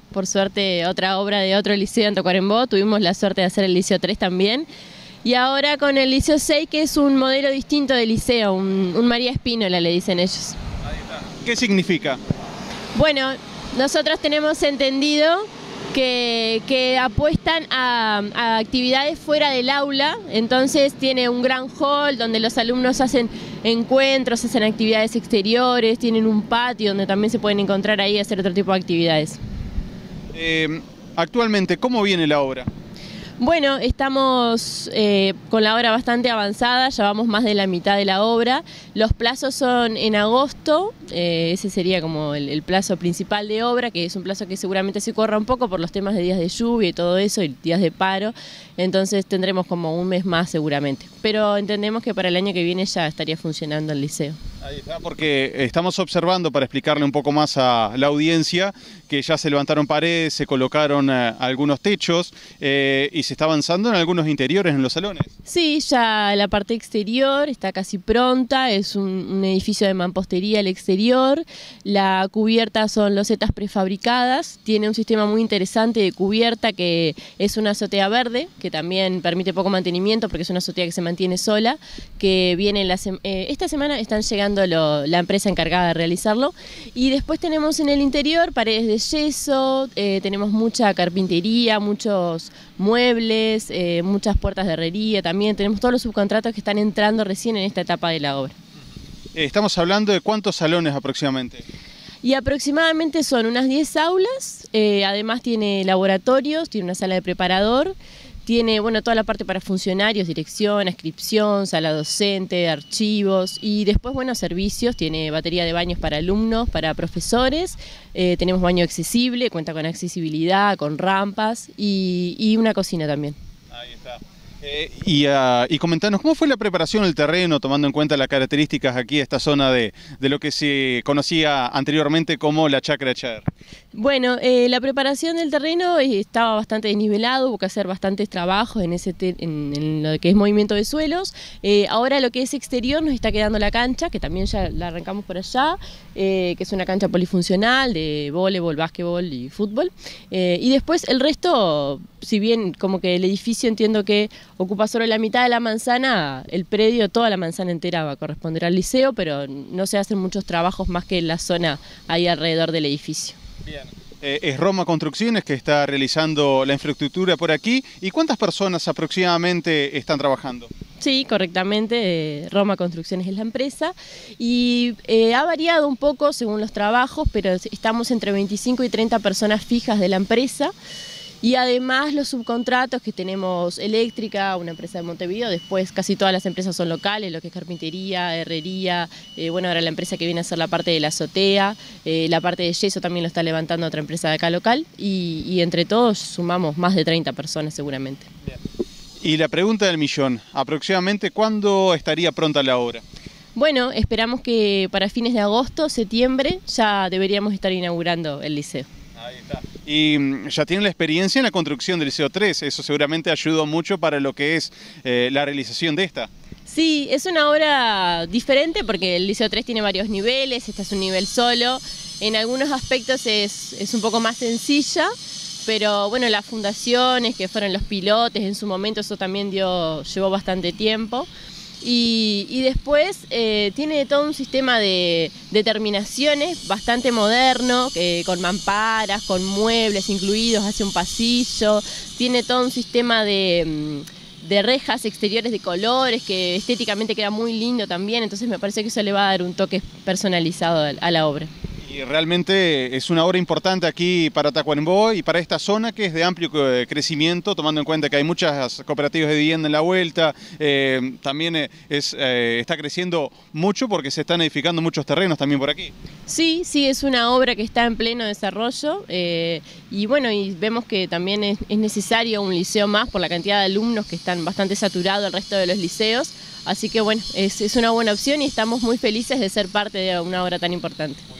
por suerte otra obra de otro liceo en Tacuarembó, tuvimos la suerte de hacer el Liceo 3 también. Y ahora con el Liceo 6, que es un modelo distinto de liceo, un María Espínola le dicen ellos. Ahí está. ¿Qué significa? Bueno, nosotros tenemos entendido que apuestan a actividades fuera del aula, entonces tiene un gran hall donde los alumnos hacen encuentros, hacen actividades exteriores, tienen un patio donde también se pueden encontrar ahí y hacer otro tipo de actividades. Actualmente, ¿cómo viene la obra? Bueno, estamos con la obra bastante avanzada, ya vamos más de la mitad de la obra. Los plazos son en agosto, ese sería como el plazo principal de obra, que es un plazo que seguramente se corra un poco por los temas de días de lluvia y todo eso, y días de paro, entonces tendremos como un mes más seguramente. Pero entendemos que para el año que viene ya estaría funcionando el liceo. Ahí está, porque estamos observando, para explicarle un poco más a la audiencia, que ya se levantaron paredes, se colocaron algunos techos y se está avanzando en algunos interiores en los salones. Sí, ya la parte exterior está casi pronta, es un edificio de mampostería al exterior, la cubierta son losetas prefabricadas, tiene un sistema muy interesante de cubierta que es una azotea verde, que también permite poco mantenimiento porque es una azotea que se mantiene sola, que viene esta semana están llegando la empresa encargada de realizarlo, y después tenemos en el interior paredes de yeso, tenemos mucha carpintería, muchos muebles, muchas puertas de herrería, también tenemos todos los subcontratos que están entrando recién en esta etapa de la obra. Estamos hablando de ¿cuántos salones aproximadamente? Y aproximadamente son unas 10 aulas, además tiene laboratorios, tiene una sala de preparador, tiene toda la parte para funcionarios, dirección, inscripción, sala docente, archivos y después servicios, tiene batería de baños para alumnos, para profesores, tenemos baño accesible, cuenta con accesibilidad, con rampas y una cocina también. Ahí está. Y comentanos, ¿cómo fue la preparación del terreno, tomando en cuenta las características aquí de esta zona de lo que se conocía anteriormente como la Chacra Chader? Bueno, la preparación del terreno estaba bastante desnivelado, hubo que hacer bastantes trabajos en lo que es movimiento de suelos. Ahora lo que es exterior nos está quedando la cancha, que también ya la arrancamos por allá, que es una cancha polifuncional de voleibol, básquetbol y fútbol. Y después el resto, si bien como que el edificio entiendo que ocupa solo la mitad de la manzana, el predio, toda la manzana entera va a corresponder al liceo, pero no se hacen muchos trabajos más que en la zona ahí alrededor del edificio. Bien. Es Roma Construcciones que está realizando la infraestructura por aquí. ¿Y cuántas personas aproximadamente están trabajando? Sí, correctamente, Roma Construcciones es la empresa y ha variado un poco según los trabajos, pero estamos entre 25 y 30 personas fijas de la empresa. Y además los subcontratos que tenemos Eléctrica, una empresa de Montevideo, después casi todas las empresas son locales, lo que es carpintería, herrería, ahora la empresa que viene a hacer la parte de la azotea, la parte de yeso también lo está levantando otra empresa de acá local y entre todos sumamos más de 30 personas seguramente. Bien. Y la pregunta del millón, aproximadamente ¿cuándo estaría pronta la obra? Bueno, esperamos que para fines de agosto, septiembre, ya deberíamos estar inaugurando el liceo. Ahí está. Y ya tienen la experiencia en la construcción del Liceo 3, eso seguramente ayudó mucho para lo que es la realización de esta. Sí, es una obra diferente porque el Liceo 3 tiene varios niveles, este es un nivel solo, en algunos aspectos es un poco más sencilla, pero las fundaciones que fueron los pilotes en su momento, eso también llevó bastante tiempo. Y después tiene todo un sistema de terminaciones bastante moderno, con mamparas, con muebles incluidos hacia un pasillo, tiene todo un sistema de rejas exteriores de colores que estéticamente queda muy lindo también, entonces me parece que eso le va a dar un toque personalizado a la obra. Y realmente es una obra importante aquí para Tacuarembó y para esta zona que es de amplio crecimiento, tomando en cuenta que hay muchas cooperativas de vivienda en la vuelta, también está creciendo mucho porque se están edificando muchos terrenos también por aquí. Sí, es una obra que está en pleno desarrollo y vemos que también es necesario un liceo más por la cantidad de alumnos que están bastante saturados el resto de los liceos, así que es una buena opción y estamos muy felices de ser parte de una obra tan importante.